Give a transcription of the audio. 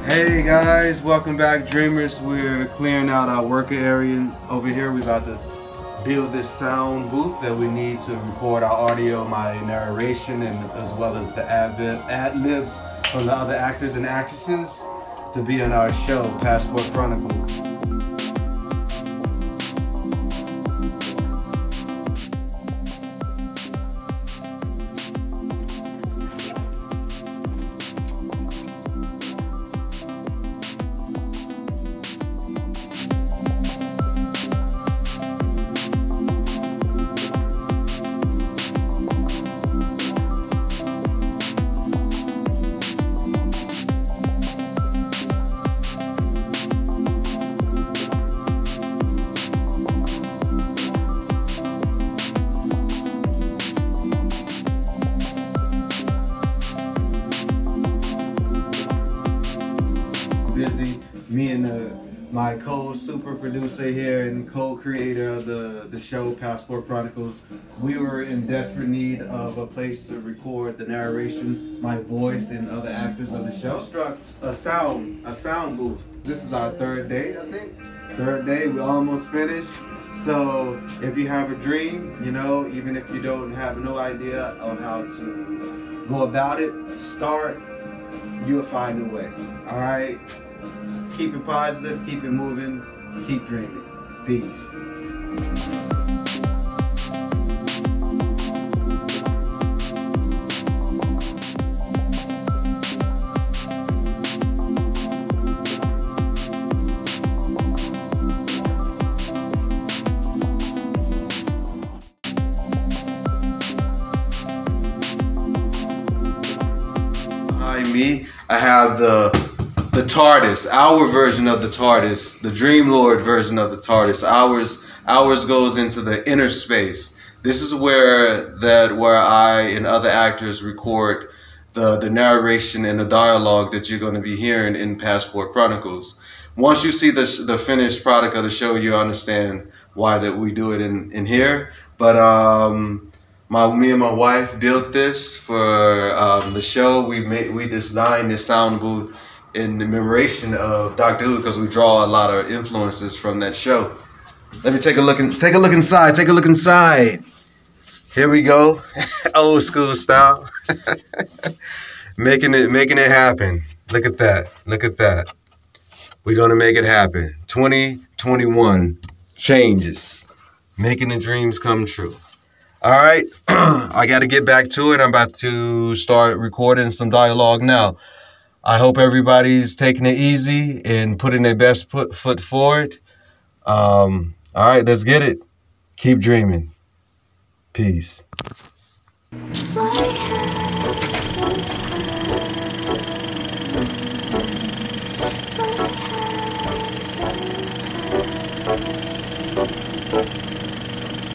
Hey guys, welcome back, Dreamers. We're clearing out our worker area over here. We're about to build this sound booth that we need to record our audio, my narration, and as well as the ad-libs from the other actors and actresses to be on our show, Passport Chronicles. Busy. Me and my co-super producer here and co-creator of the show Passport Chronicles, we were in desperate need of a place to record the narration, my voice, and other actors of the show. Struck a sound booth. This is our third day, I think. Third day, we're almost finished. So if you have a dream, you know, even if you don't have no idea on how to go about it, start. You'll find a way. All right. Keep it positive, keep it moving, keep dreaming. Peace. Behind me, I have the TARDIS, our version of the TARDIS, the Dream Lord version of the TARDIS. Ours goes into the inner space. This is where I and other actors record the narration and the dialogue that you're going to be hearing in Passport Chronicles. Once you see the finished product of the show, you understand why that we do it in here. But me and my wife built this for the show. We designed this sound booth in commemoration of Doctor Who because we draw a lot of influences from that show. Let me take a look inside. Take a look inside. Here we go, old school style. making it happen. Look at that. Look at that. We're gonna make it happen. 2021 changes, making the dreams come true. All right, I got to get back to it. I'm about to start recording some dialogue now. I hope everybody's taking it easy and putting their best foot forward. All right, let's get it. Keep dreaming. Peace.